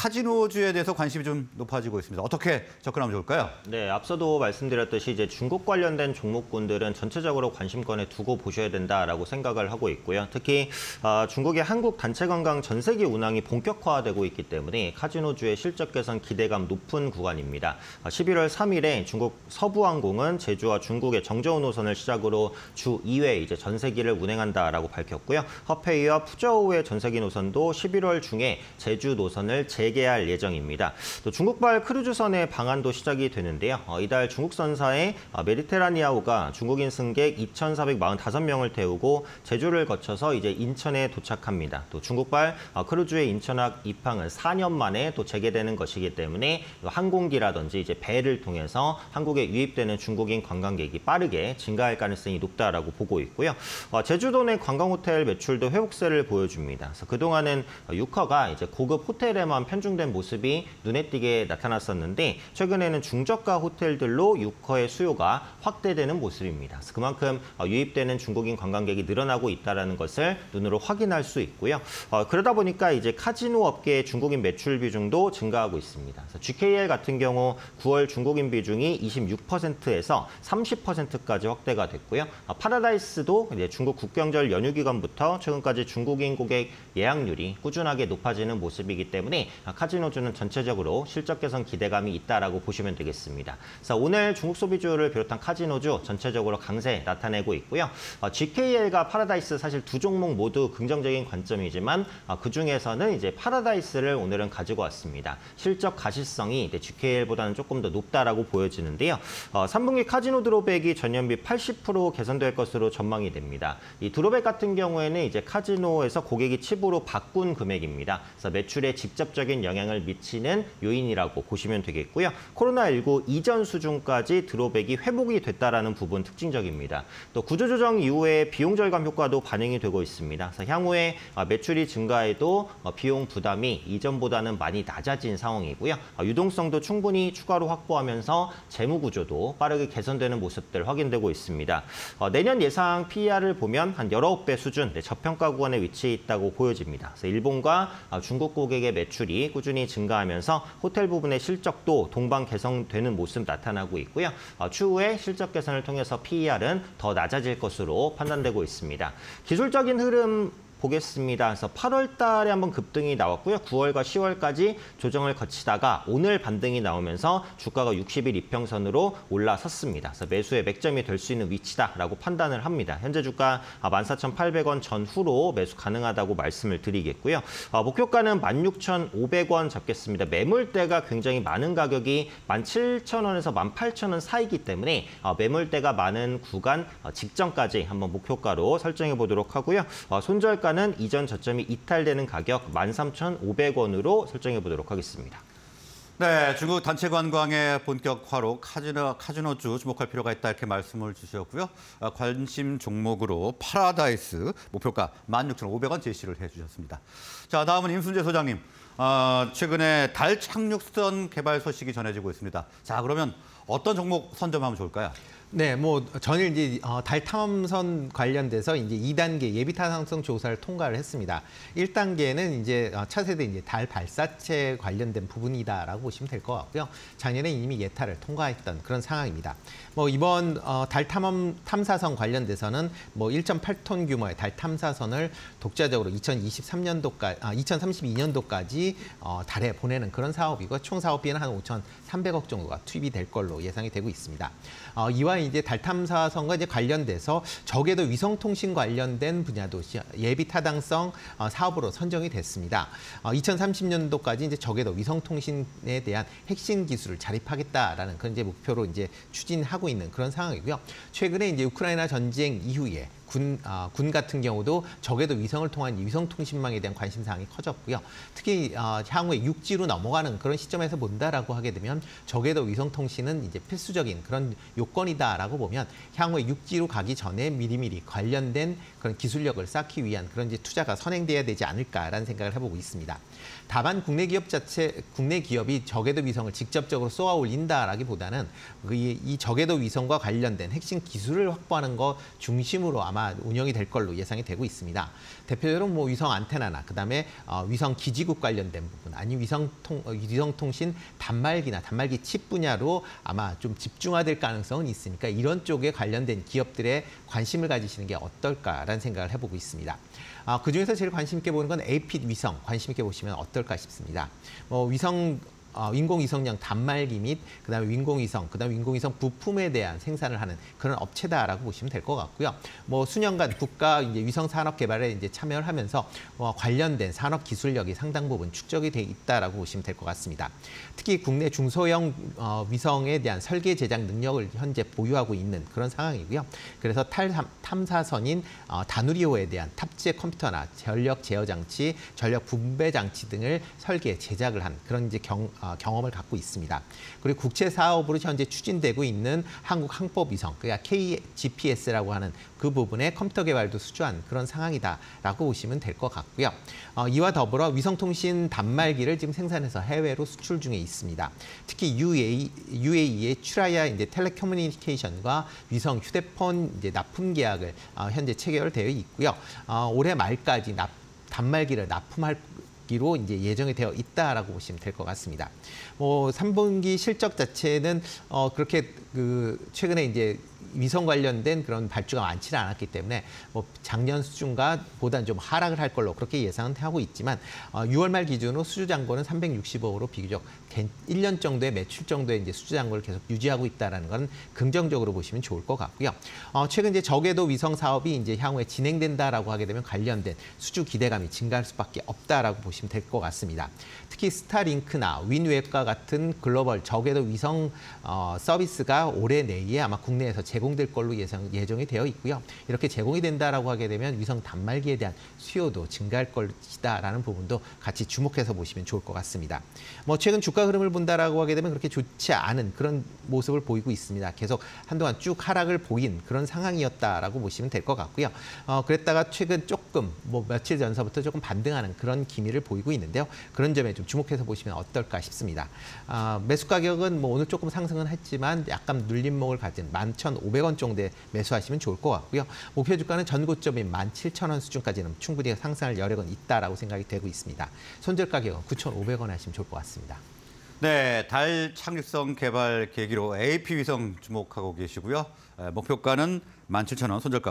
카지노주에 대해서 관심이 좀 높아지고 있습니다. 어떻게 접근하면 좋을까요? 네, 앞서도 말씀드렸듯이 이제 중국 관련된 종목군들은 전체적으로 관심권에 두고 보셔야 된다라고 생각을 하고 있고요. 특히 중국의 한국 단체 관광 전세기 운항이 본격화되고 있기 때문에 카지노주의 실적 개선 기대감 높은 구간입니다. 11월 3일에 중국 서부항공은 제주와 중국의 정저우 노선을 시작으로 주 2회 이제 전세기를 운행한다라고 밝혔고요. 허페이와 푸저우의 전세기 노선도 11월 중에 제주 노선을 재개할 예정입니다. 또 중국발 크루즈선의 방한도 시작이 되는데요. 이달 중국선사의 메디테라니아호가 중국인 승객 2,445명을 태우고 제주를 거쳐서 이제 인천에 도착합니다. 또 중국발 크루즈의 인천항 입항은 4년 만에 또 재개되는 것이기 때문에 항공기라든지 이제 배를 통해서 한국에 유입되는 중국인 관광객이 빠르게 증가할 가능성이 높다라고 보고 있고요. 제주도 내 관광호텔 매출도 회복세를 보여줍니다. 그래서 그동안은 유커가 이제 고급 호텔에만 편중된 모습이 눈에 띄게 나타났었는데 최근에는 중저가 호텔들로 유커의 수요가 확대되는 모습입니다. 그래서 그만큼 유입되는 중국인 관광객이 늘어나고 있다는 것을 눈으로 확인할 수 있고요. 그러다 보니까 이제 카지노 업계의 중국인 매출 비중도 증가하고 있습니다. 그래서 GKL 같은 경우 9월 중국인 비중이 26%에서 30%까지 확대가 됐고요. 파라다이스도 이제 중국 국경절 연휴 기간부터 최근까지 중국인 고객 예약률이 꾸준하게 높아지는 모습이기 때문에 카지노주는 전체적으로 실적 개선 기대감이 있다라고 보시면 되겠습니다. 그래서 오늘 중국 소비주를 비롯한 카지노주 전체적으로 강세 나타내고 있고요. GKL과 파라다이스 사실 두 종목 모두 긍정적인 관점이지만 그중에서는 이제 파라다이스를 오늘은 가지고 왔습니다. 실적 가시성이 GKL보다는 조금 더 높다라고 보여지는데요. 3분기 카지노 드롭백이 전년비 80% 개선될 것으로 전망이 됩니다. 이 드롭백 같은 경우에는 이제 카지노에서 고객이 칩으로 바꾼 금액입니다. 그래서 매출에 직접적인 영향을 미치는 요인이라고 보시면 되겠고요. 코로나19 이전 수준까지 드롭백이 회복이 됐다라는 부분 특징적입니다. 또 구조조정 이후에 비용 절감 효과도 반영이 되고 있습니다. 그래서 향후에 매출이 증가해도 비용 부담이 이전보다는 많이 낮아진 상황이고요. 유동성도 충분히 추가로 확보하면서 재무 구조도 빠르게 개선되는 모습들 확인되고 있습니다. 내년 예상 PER을 보면 한 19배 수준 저평가 구간에 위치해 있다고 보여집니다. 그래서 일본과 중국 고객의 매출이 꾸준히 증가하면서 호텔 부분의 실적도 동반 개선되는 모습 나타나고 있고요. 추후에 실적 개선을 통해서 PER은 더 낮아질 것으로 판단되고 있습니다. 기술적인 흐름 보겠습니다. 그래서 8월 달에 한번 급등이 나왔고요. 9월과 10월까지 조정을 거치다가 오늘 반등이 나오면서 주가가 60일 이평선으로 올라섰습니다. 그래서 매수의 맥점이 될 수 있는 위치다라고 판단을 합니다. 현재 주가 14,800원 전후로 매수 가능하다고 말씀을 드리겠고요. 목표가는 16,500원 잡겠습니다. 매물대가 굉장히 많은 가격이 17,000원에서 18,000원 사이기 때문에 매물대가 많은 구간 직전까지 한번 목표가로 설정해 보도록 하고요. 손절가 는 이전 저점이 이탈되는 가격 13,500원으로 설정해 보도록 하겠습니다. 네, 중국 단체 관광의 본격화로 카지노주 주목할 필요가 있다 이렇게 말씀을 주셨고요. 관심 종목으로 파라다이스 목표가 16,500원 제시를 해주셨습니다. 자, 다음은 임순재 소장님. 최근에 달 착륙선 개발 소식이 전해지고 있습니다. 자, 그러면 어떤 종목 선점하면 좋을까요? 네, 전일 이제 달 탐험선 관련돼서 이제 2단계 예비 타당성 조사를 통과를 했습니다. 1단계는 이제 차세대 이제 달 발사체 관련된 부분이다라고 보시면 될 것 같고요. 작년에 이미 예타를 통과했던 그런 상황입니다. 이번 달 탐사선 관련돼서는 1.8톤 규모의 달 탐사선을 독자적으로 2032년도까지 달에 보내는 그런 사업이고 총 사업비는 한 5,300억 정도가 투입이 될 걸로 예상이 되고 있습니다. 이와 이제 달 탐사선과 이제 관련돼서 적외도 위성통신 관련된 분야도 예비 타당성 사업으로 선정이 됐습니다. 2030년도까지 이제 적외도 위성통신에 대한 핵심 기술을 자립하겠다라는 그런 이제 목표로 이제 추진하고 있는 그런 상황이고요. 최근에 이제 우크라이나 전쟁 이후에 군 같은 경우도 적외도 위성을 통한 위성통신망에 대한 관심사항이 커졌고요. 특히 향후에 육지로 넘어가는 그런 시점에서 본다라고 하게 되면 적외도 위성통신은 이제 필수적인 그런 요건이다라고 보면 향후에 육지로 가기 전에 미리미리 관련된 그런 기술력을 쌓기 위한 그런 이제 투자가 선행돼야 되지 않을까라는 생각을 해보고 있습니다. 다만 국내 기업이 저궤도 위성을 직접적으로 쏘아 올린다라기보다는 이 저궤도 위성과 관련된 핵심 기술을 확보하는 것 중심으로 아마 운영이 될 걸로 예상이 되고 있습니다. 대표적으로 뭐 위성 안테나나 그다음에 위성 기지국 관련된 부분, 아니 위성통신 단말기 칩 분야로 아마 좀 집중화될 가능성은 있으니까 이런 쪽에 관련된 기업들의 관심을 가지시는 게 어떨까라는 생각을 해보고 있습니다. 그중에서 제일 관심 있게 보는 건 에이핏 위성 관심 있게 보시면 어떨까 싶습니다. 인공위성용 단말기 및 그다음에 인공위성 부품에 대한 생산을 하는 그런 업체다라고 보시면 될 것 같고요. 뭐 수년간 국가 이제 위성 산업 개발에 이제 참여를 하면서 관련된 산업 기술력이 상당 부분 축적이 돼 있다라고 보시면 될 것 같습니다. 특히 국내 중소형 위성에 대한 설계 제작 능력을 현재 보유하고 있는 그런 상황이고요. 그래서 탐사선인 다누리호에 대한 탑재 컴퓨터나 전력 제어 장치, 전력 분배 장치 등을 설계 제작을 한 그런 이제 경험을 갖고 있습니다. 그리고 국제 사업으로 현재 추진되고 있는 한국 항법위성, 그러니까 KGPS라고 하는 그 부분의 컴퓨터 개발도 수주한 그런 상황이다라고 보시면 될 것 같고요. 이와 더불어 위성통신 단말기를 지금 생산해서 해외로 수출 중에 있습니다. 특히 UAE의 추라야 이제 텔레커뮤니케이션과 위성 휴대폰 이제 납품 계약을 현재 체결되어 있고요. 올해 말까지 단말기를 납품할 기로 이제 예정이 되어 있다라고 보시면 될 것 같습니다. 3분기 실적 자체는 그렇게 최근에 이제 위성 관련된 그런 발주가 많지는 않았기 때문에 작년 수준과 보다는 좀 하락을 할 걸로 그렇게 예상은 하고 있지만 6월 말 기준으로 수주 잔고는 360억으로 비교적 1년 정도의 매출 정도의 이제 수주 잔고를 계속 유지하고 있다라는 건 긍정적으로 보시면 좋을 것 같고요. 최근 이제 저궤도 위성 사업이 이제 향후에 진행된다라고 하게 되면 관련된 수주 기대감이 증가할 수밖에 없다라고 보시면 될 것 같습니다. 특히 스타링크나 윈웹과 같은 글로벌 저궤도 위성 서비스가 올해 내에 아마 국내에서 제공될 걸로 예정이 되어 있고요. 이렇게 제공이 된다라고 하게 되면 위성 단말기에 대한 수요도 증가할 것이다라는 부분도 같이 주목해서 보시면 좋을 것 같습니다. 최근 주가 흐름을 본다라고 하게 되면 그렇게 좋지 않은 그런 모습을 보이고 있습니다. 계속 한동안 쭉 하락을 보인 그런 상황이었다라고 보시면 될 것 같고요. 그랬다가 최근 조금 며칠 전서부터 조금 반등하는 그런 기미를 보이고 있는데요. 그런 점에 좀 주목해서 보시면 어떨까 싶습니다. 매수 가격은 오늘 조금 상승은 했지만 약간 눌림목을 가진 11,500원 정도에 매수하시면 좋을 것 같고요. 목표 주가는 전고점인 17,000원 수준까지는 충분히 상승할 여력은 있다라고 생각이 되고 있습니다. 손절 가격은 9,500원 하시면 좋을 것 같습니다. 네, 달 착륙성 개발 계기로 AP 위성 주목하고 계시고요. 목표가는 17,000원, 손절가